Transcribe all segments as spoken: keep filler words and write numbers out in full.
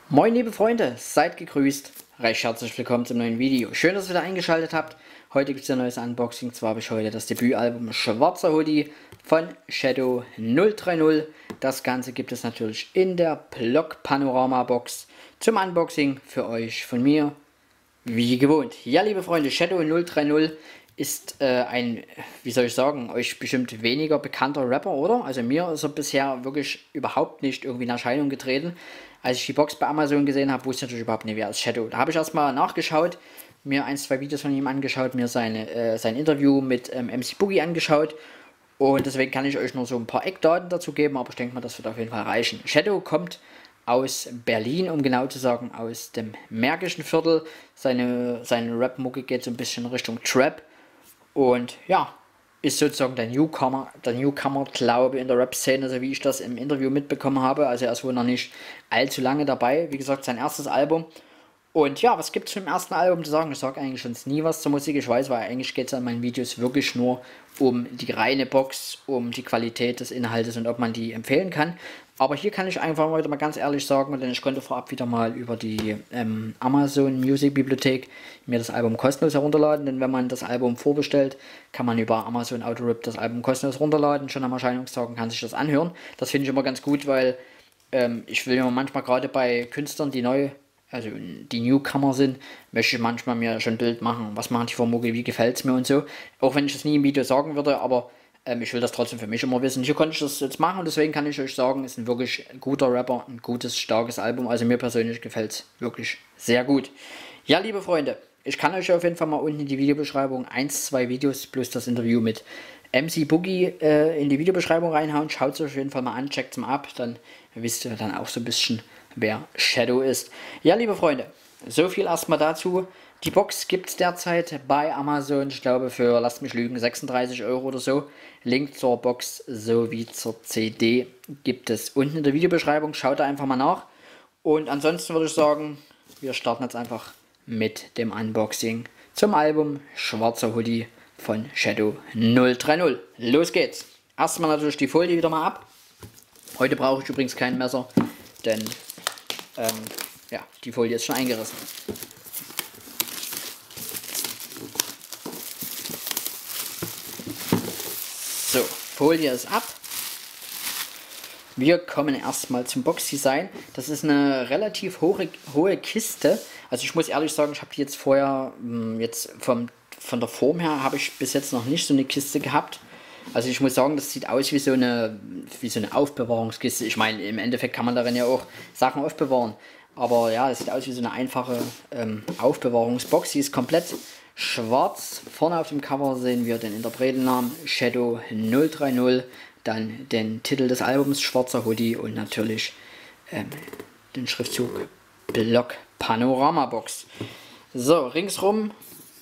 Moin liebe Freunde, seid gegrüßt, recht herzlich willkommen zum neuen Video. Schön, dass ihr wieder eingeschaltet habt. Heute gibt es ein neues Unboxing, zwar habe ich heute das Debütalbum Schwarzer Hoodie von Shadow null drei null. Das Ganze gibt es natürlich in der Block Panorama Box zum Unboxing für euch von mir, wie gewohnt. Ja liebe Freunde, Shadow null drei null ist äh, ein, wie soll ich sagen, euch bestimmt weniger bekannter Rapper, oder? Also mir ist er bisher wirklich überhaupt nicht irgendwie in Erscheinung getreten. Als ich die Box bei Amazon gesehen habe, wusste ich natürlich überhaupt nicht, wer ist Shadow. Da habe ich erstmal nachgeschaut, mir ein, zwei Videos von ihm angeschaut, mir seine, äh, sein Interview mit ähm, M C Boogie angeschaut. Und deswegen kann ich euch nur so ein paar Eckdaten dazu geben, aber ich denke mal, das wird auf jeden Fall reichen. Shadow kommt aus Berlin, um genau zu sagen, aus dem Märkischen Viertel. Seine, seine Rap-Mucke geht so ein bisschen Richtung Trap. Und ja, ist sozusagen der Newcomer, der Newcomer, glaube ich, in der Rap-Szene, so wie ich das im Interview mitbekommen habe. Also er ist wohl noch nicht allzu lange dabei. Wie gesagt, sein erstes Album. Und ja, was gibt es zum ersten Album zu sagen? Ich sage eigentlich sonst nie was zur Musik. Ich weiß, weil eigentlich geht es an meinen Videos wirklich nur um die reine Box, um die Qualität des Inhaltes und ob man die empfehlen kann. Aber hier kann ich einfach heute mal ganz ehrlich sagen, denn ich konnte vorab wieder mal über die ähm, Amazon Music Bibliothek mir das Album kostenlos herunterladen. Denn wenn man das Album vorbestellt, kann man über Amazon Autorip das Album kostenlos runterladen. Schon am Erscheinungstag und kann sich das anhören. Das finde ich immer ganz gut, weil ähm, ich will mir manchmal gerade bei Künstlern, die neu also die Newcomer sind, möchte ich manchmal mir schon ein Bild machen, was machen die für Mucke, wie gefällt es mir und so. Auch wenn ich das nie im Video sagen würde, aber ähm, ich will das trotzdem für mich immer wissen. Hier konnte ich das jetzt machen und deswegen kann ich euch sagen, es ist ein wirklich guter Rapper, ein gutes, starkes Album. Also mir persönlich gefällt es wirklich sehr gut. Ja, liebe Freunde, ich kann euch auf jeden Fall mal unten in die Videobeschreibung eins, zwei Videos plus das Interview mit M C Boogie äh, in die Videobeschreibung reinhauen. Schaut es euch auf jeden Fall mal an, checkt es mal ab, dann wisst ihr dann auch so ein bisschen, wer Shadow ist. Ja, liebe Freunde, so viel erstmal dazu. Die Box gibt es derzeit bei Amazon, ich glaube für, lasst mich lügen, sechsunddreißig Euro oder so. Link zur Box sowie zur C D gibt es unten in der Videobeschreibung. Schaut da einfach mal nach. Und ansonsten würde ich sagen, wir starten jetzt einfach mit dem Unboxing zum Album Schwarzer Hoodie von Shadow null drei null. Los geht's. Erstmal natürlich die Folie wieder mal ab. Heute brauche ich übrigens kein Messer, denn ähm, ja, die Folie ist schon eingerissen. So, Folie ist ab. Wir kommen erstmal zum Boxdesign. Das ist eine relativ hohe, hohe Kiste. Also ich muss ehrlich sagen, ich habe die jetzt vorher, jetzt vom, von der Form her, habe ich bis jetzt noch nicht so eine Kiste gehabt. Also ich muss sagen, das sieht aus wie so eine, wie so eine Aufbewahrungskiste. Ich meine, im Endeffekt kann man darin ja auch Sachen aufbewahren. Aber ja, es sieht aus wie so eine einfache ähm, Aufbewahrungsbox. Die ist komplett schwarz. Vorne auf dem Cover sehen wir den Interpretennamen Shadow null drei null. Dann den Titel des Albums Schwarzer Hoodie und natürlich ähm, den Schriftzug Block Panorama Box. So, ringsrum,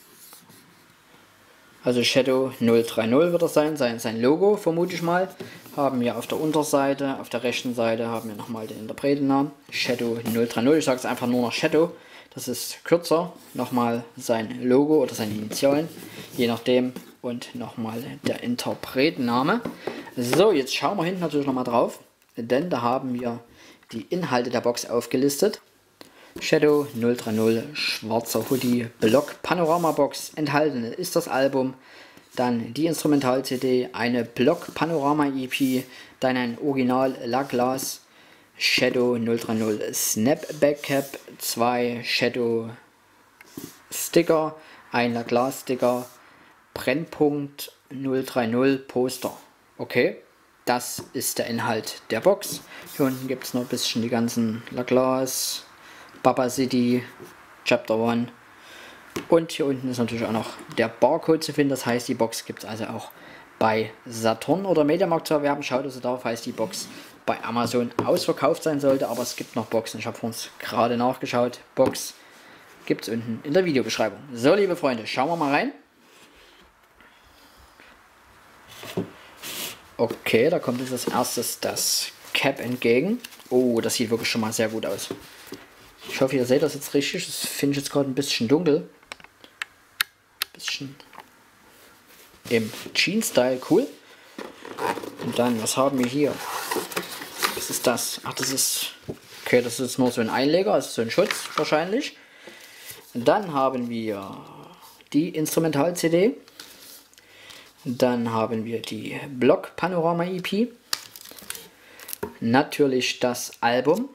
also Shadow null drei null wird das sein, sein, sein Logo vermute ich mal. Haben wir auf der Unterseite, auf der rechten Seite haben wir nochmal den Interpretennamen Shadow null drei null. Ich sage es einfach nur noch Shadow, das ist kürzer. Nochmal sein Logo oder seine Initialen, je nachdem. Und nochmal der Interpretenname. So, jetzt schauen wir hinten natürlich nochmal drauf, denn da haben wir die Inhalte der Box aufgelistet. Shadow null drei null, Schwarzer Hoodie, Block Panorama Box. Enthalten ist das Album, dann die Instrumental-C D, eine Block Panorama E P, dann ein Original La Glace, Shadow null drei null Snapback Cap, zwei Shadow Sticker, ein La Glace Sticker, Brennpunkt null drei null Poster. Okay, das ist der Inhalt der Box. Hier unten gibt es noch ein bisschen die ganzen La Glace, Baba City, Chapter eins. Und hier unten ist natürlich auch noch der Barcode zu finden. Das heißt, die Box gibt es also auch bei Saturn oder Mediamarkt zu erwerben. Schaut also da, falls die Box bei Amazon ausverkauft sein sollte. Aber es gibt noch Boxen. Ich habe vorhin gerade nachgeschaut. Box gibt es unten in der Videobeschreibung. So, liebe Freunde, schauen wir mal rein. Okay, da kommt jetzt als erstes das Cap entgegen. Oh, das sieht wirklich schon mal sehr gut aus. Ich hoffe, ihr seht das jetzt richtig. Das finde ich jetzt gerade ein bisschen dunkel. Bisschen im Jeans-Style, cool. Und dann, was haben wir hier? Was ist das? Ach, das ist Okay, das ist nur so ein Einleger, also so ein Schutz wahrscheinlich. Dann haben wir die Instrumental-C D. Dann haben wir die Block Panorama E P. Natürlich das Album.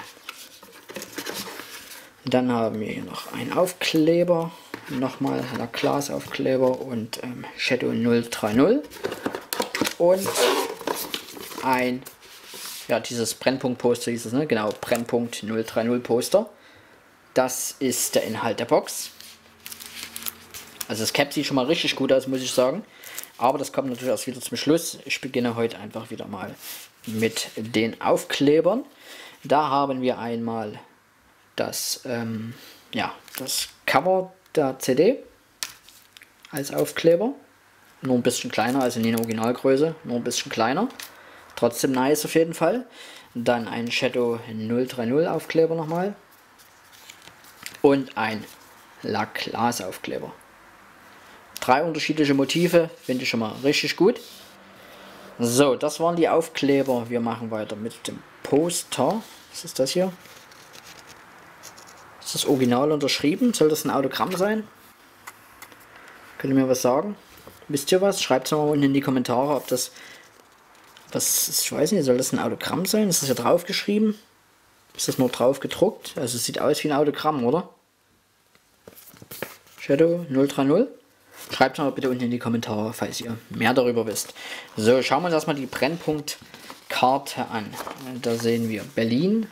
Dann haben wir hier noch einen Aufkleber. Nochmal der Glasaufkleber und ähm, Shadow null drei null. Und ein, ja, dieses Brennpunkt-Poster hieß es, ne? Genau, Brennpunkt null drei null Poster. Das ist der Inhalt der Box. Also das Cap sieht schon mal richtig gut aus, muss ich sagen. Aber das kommt natürlich erst wieder zum Schluss. Ich beginne heute einfach wieder mal mit den Aufklebern. Da haben wir einmal das, ähm, ja, das Cover der C D als Aufkleber. Nur ein bisschen kleiner, also nicht in Originalgröße, nur ein bisschen kleiner. Trotzdem nice auf jeden Fall. Dann ein Shadow null drei null Aufkleber nochmal. Und ein Lackglas Aufkleber. Drei unterschiedliche Motive, finde ich schon mal richtig gut. So, das waren die Aufkleber. Wir machen weiter mit dem Poster. Was ist das hier? Ist das Original unterschrieben? Soll das ein Autogramm sein? Könnt ihr mir was sagen? Wisst ihr was? Schreibt es mal unten in die Kommentare, ob das... Was ist, ich weiß nicht, soll das ein Autogramm sein? Ist das hier drauf geschrieben? Ist das nur drauf gedruckt? Also es sieht aus wie ein Autogramm, oder? Shadow null drei null. Schreibt es mal bitte unten in die Kommentare, falls ihr mehr darüber wisst. So, schauen wir uns erstmal die Brennpunktkarte an. Da sehen wir Berlin.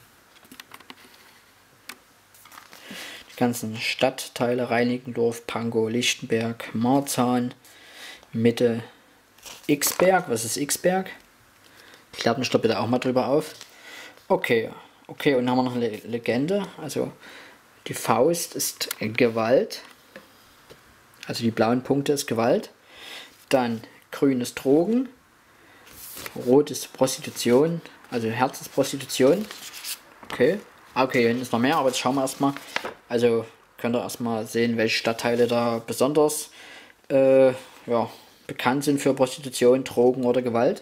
Die ganzen Stadtteile: Reinickendorf, Pankow, Lichtenberg, Marzahn, Mitte, Xberg. Was ist Xberg? Klärt mich doch bitte auch mal drüber auf. Okay, okay, und dann haben wir noch eine Legende. Also die Faust ist Gewalt. Also die blauen Punkte ist Gewalt. Dann grün ist Drogen. Rot ist Prostitution. Also Herz ist Prostitution. Okay. Okay, hier hinten ist noch mehr, aber jetzt schauen wir erstmal. Also könnt ihr erstmal sehen, welche Stadtteile da besonders äh, ja, bekannt sind für Prostitution, Drogen oder Gewalt.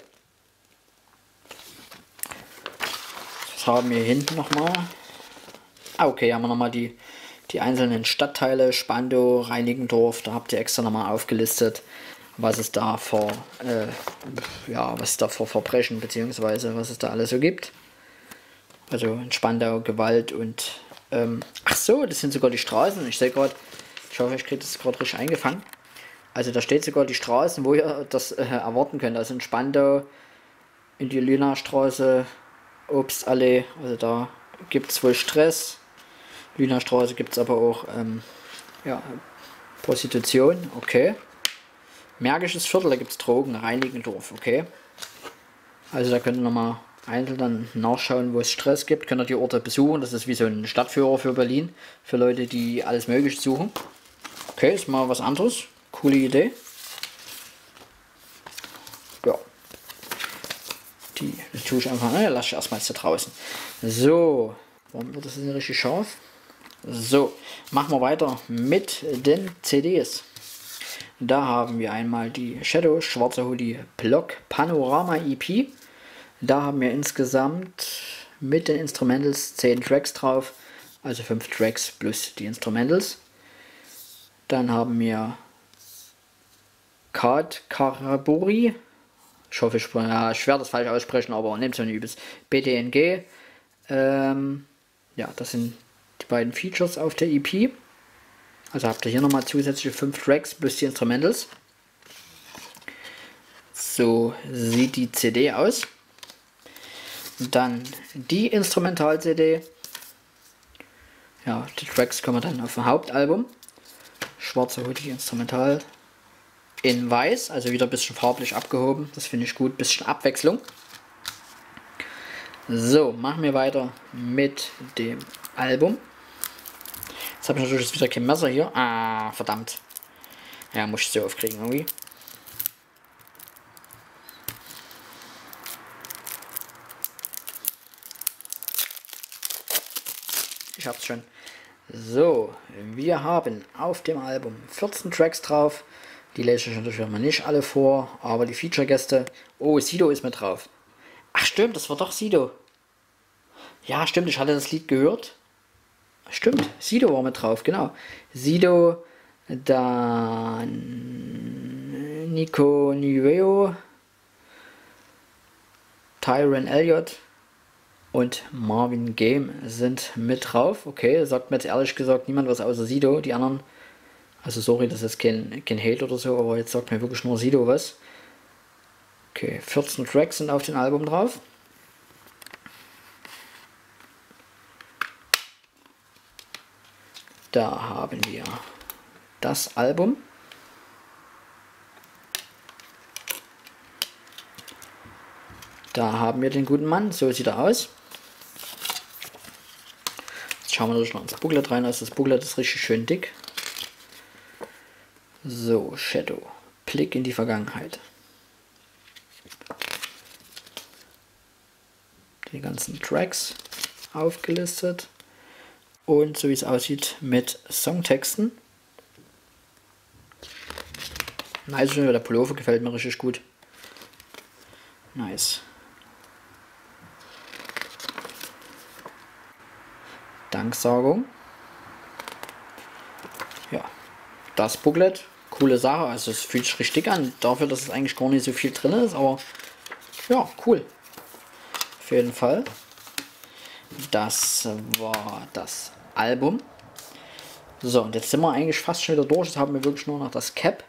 Was haben wir hier hinten nochmal? Ah, okay, hier haben wir nochmal die, die einzelnen Stadtteile: Spandau, Reinickendorf. Da habt ihr extra nochmal aufgelistet, was es da vor, äh, ja, was es da vor Verbrechen bzw. was es da alles so gibt. Also in Spandau Gewalt und ähm, ach so, das sind sogar die Straßen. Ich sehe gerade, ich hoffe, ich kriege das gerade richtig eingefangen. Also da steht sogar die Straßen, wo ihr das äh, erwarten könnt. Also in Spandau, in die Lünastraße, Obstallee, also da gibt es wohl Stress. Lünastraße gibt es aber auch ähm, ja, Prostitution, okay. Märkisches Viertel, da gibt es Drogen, Reinickendorf, okay. Also da könnt ihr nochmal einzeln dann nachschauen, wo es Stress gibt. Könnt ihr die Orte besuchen. Das ist wie so ein Stadtführer für Berlin. Für Leute, die alles Mögliche suchen. Okay, ist mal was anderes. Coole Idee. Ja. Die, die tue ich einfach, ne, lasse ich erstmal jetzt da draußen. So. Warum wird das nicht richtig scharf? So. Machen wir weiter mit den C Ds. Da haben wir einmal die Shadow Schwarze Hoodie Block Panorama E P. Da haben wir insgesamt mit den Instrumentals zehn Tracks drauf, also fünf Tracks plus die Instrumentals. Dann haben wir Kad Karabori, ich hoffe, ich, ja, ich werde das falsch aussprechen, aber nehmt es nicht übelst. B D N G, ähm, ja, das sind die beiden Features auf der E P. Also habt ihr hier nochmal zusätzliche fünf Tracks plus die Instrumentals. So sieht die C D aus. Dann die Instrumental-C D. Ja, die Tracks kommen dann auf dem Hauptalbum. Schwarze Hoodie Instrumental in weiß, also wieder ein bisschen farblich abgehoben. Das finde ich gut, bisschen Abwechslung. So, machen wir weiter mit dem Album. Jetzt habe ich natürlich jetzt wieder kein Messer hier. Ah, verdammt. Ja, muss ich so aufkriegen irgendwie. Ich hab's schon. So, wir haben auf dem Album vierzehn Tracks drauf. Die lese ich natürlich mal nicht alle vor, aber die Feature-Gäste. Oh, Sido ist mit drauf. Ach stimmt, das war doch Sido. Ja, stimmt, ich hatte das Lied gehört. Stimmt, Sido war mit drauf, genau. Sido, dann Nico Nueo, Tyron Elliott und Marvin Game sind mit drauf. Okay, sagt mir jetzt ehrlich gesagt niemand was außer Sido. Die anderen, also sorry, das ist kein, kein Hate oder so, aber jetzt sagt mir wirklich nur Sido was. Okay, vierzehn Tracks sind auf dem Album drauf. Da haben wir das Album. Da haben wir den guten Mann, so sieht er aus. Jetzt schauen wir natürlich noch ins Booklet rein, also das Booklet ist richtig schön dick. So, Shadow, Blick in die Vergangenheit. Die ganzen Tracks aufgelistet. Und so wie es aussieht mit Songtexten. Nice, der Pullover gefällt mir richtig gut. Nice. Danksagung. Ja, das Booklet. Coole Sache, also es fühlt sich richtig an. Dafür, dass es eigentlich gar nicht so viel drin ist, aber ja, cool. Auf jeden Fall. Das war das Album. So, und jetzt sind wir eigentlich fast schon wieder durch. Jetzt haben wir wirklich nur noch das Cap.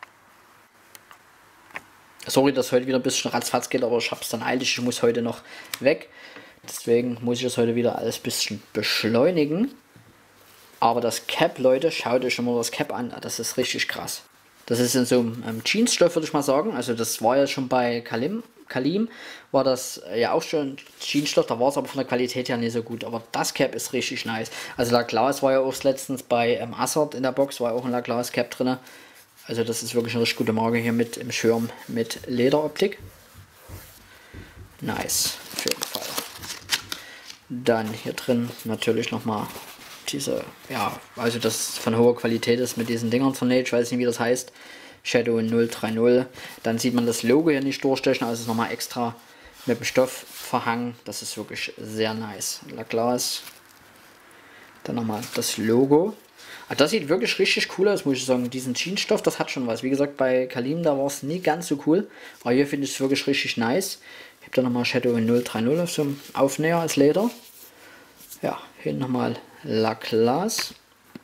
Sorry, dass heute wieder ein bisschen ratzfatz geht, aber ich habe es dann eilig. Ich muss heute noch weg. Deswegen muss ich das heute wieder alles ein bisschen beschleunigen. Aber das Cap, Leute, schaut euch schon mal das Cap an. Das ist richtig krass. Das ist in so einem ähm, Jeansstoff, würde ich mal sagen. Also das war ja schon bei Kalim. Kalim war das ja auch schon Jeansstoff, da war es aber von der Qualität her nicht so gut. Aber das Cap ist richtig nice. Also Laclas war ja auch letztens bei ähm, Assert in der Box, war ja auch ein Laclas Cap drin. Also das ist wirklich eine richtig gute Marke hier mit im Schirm mit Lederoptik. Nice, auf jeden Fall. Dann hier drin natürlich nochmal diese, ja, also das von hoher Qualität ist mit diesen Dingern vernäht, ich weiß nicht wie das heißt. Shadow null drei null. Dann sieht man das Logo hier nicht durchstechen, also ist nochmal extra mit dem Stoff verhangen. Das ist wirklich sehr nice. Laclas. Dann nochmal das Logo. Ah, das sieht wirklich richtig cool aus, muss ich sagen. Diesen Jeansstoff, das hat schon was. Wie gesagt, bei Kalim, da war es nie ganz so cool. Aber hier finde ich es wirklich richtig nice. Ich habe da nochmal Shadow null drei null auf so einem Aufnäher als Leder. Ja, hier nochmal Laclas.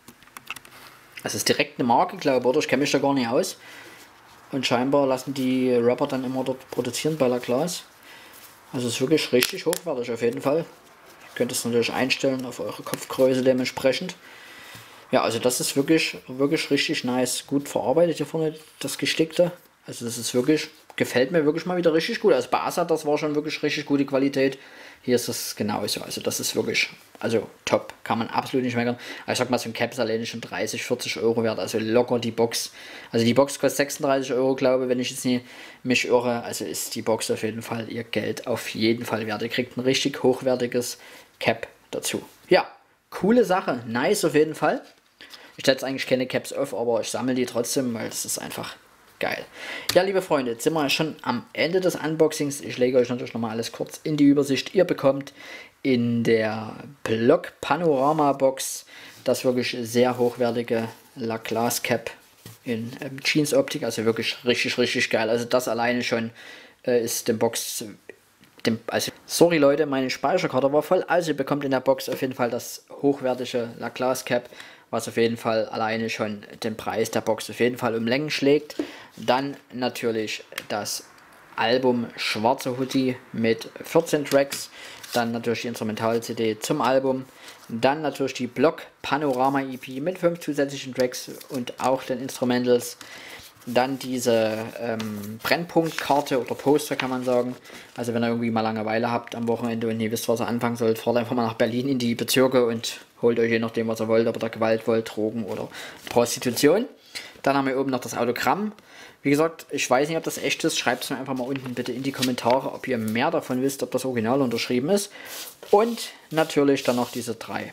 Das ist direkt eine Marke, glaube ich, oder? Ich kenne mich da gar nicht aus. Und scheinbar lassen die Rapper dann immer dort produzieren bei Laclas. Also es ist wirklich richtig hochwertig auf jeden Fall. Ihr könnt es natürlich einstellen auf eure Kopfgröße dementsprechend. Ja, also das ist wirklich, wirklich richtig nice. Gut verarbeitet hier vorne, das Gestickte. Also das ist wirklich, gefällt mir wirklich mal wieder richtig gut. Also bei Assad, das war schon wirklich richtig gute Qualität. Hier ist das genauso. Also das ist wirklich, also top. Kann man absolut nicht meckern. Also ich sag mal, so ein Cap ist alleine schon dreißig, vierzig Euro wert. Also locker die Box. Also die Box kostet sechsunddreißig Euro, glaube ich, wenn ich jetzt nicht mich irre. Also ist die Box auf jeden Fall ihr Geld auf jeden Fall wert. Ihr kriegt ein richtig hochwertiges Cap dazu. Ja, coole Sache. Nice auf jeden Fall. Ich setze eigentlich keine Caps auf, aber ich sammle die trotzdem, weil es ist einfach geil. Ja, liebe Freunde, jetzt sind wir schon am Ende des Unboxings. Ich lege euch natürlich nochmal alles kurz in die Übersicht. Ihr bekommt in der Block Panorama Box das wirklich sehr hochwertige Laclas Cap in ähm, Jeans Optik. Also wirklich richtig, richtig geil. Also das alleine schon äh, ist dem Box... Dem, also, sorry Leute, meine Speicherkarte war voll. Also ihr bekommt in der Box auf jeden Fall das hochwertige Laclas Cap, was auf jeden Fall alleine schon den Preis der Box auf jeden Fall um Längen schlägt. Dann natürlich das Album Schwarze Hoodie mit vierzehn Tracks. Dann natürlich die Instrumental-C D zum Album. Dann natürlich die Block Panorama E P mit fünf zusätzlichen Tracks und auch den Instrumentals. Dann diese ähm, Brennpunktkarte oder Poster, kann man sagen. Also wenn ihr irgendwie mal Langeweile habt am Wochenende und ihr wisst, was ihr anfangen sollt, fahrt einfach mal nach Berlin in die Bezirke und holt euch je nachdem, was ihr wollt, ob ihr da Gewalt wollt, Drogen oder Prostitution. Dann haben wir oben noch das Autogramm. Wie gesagt, ich weiß nicht, ob das echt ist. Schreibt es mir einfach mal unten bitte in die Kommentare, ob ihr mehr davon wisst, ob das Original unterschrieben ist. Und natürlich dann noch diese drei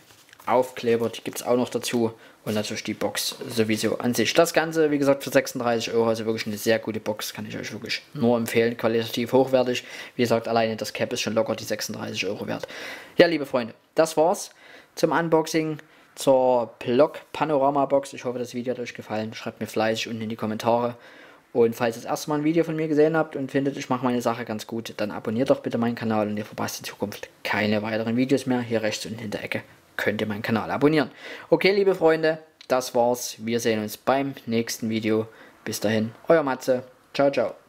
Aufkleber, die gibt es auch noch dazu. Und natürlich die Box sowieso an sich. Das Ganze, wie gesagt, für sechsunddreißig Euro, also wirklich eine sehr gute Box, kann ich euch wirklich nur empfehlen. Qualitativ hochwertig. Wie gesagt, alleine das Cap ist schon locker die sechsunddreißig Euro wert. Ja, liebe Freunde, das war's zum Unboxing, zur Block Panorama Box. Ich hoffe, das Video hat euch gefallen. Schreibt mir fleißig unten in die Kommentare. Und falls ihr das erste Mal ein Video von mir gesehen habt und findet, ich mache meine Sache ganz gut, dann abonniert doch bitte meinen Kanal und ihr verpasst in Zukunft keine weiteren Videos mehr. Hier rechts unten in der Ecke könnt ihr meinen Kanal abonnieren. Okay, liebe Freunde, das war's. Wir sehen uns beim nächsten Video. Bis dahin, euer Matze. Ciao, ciao.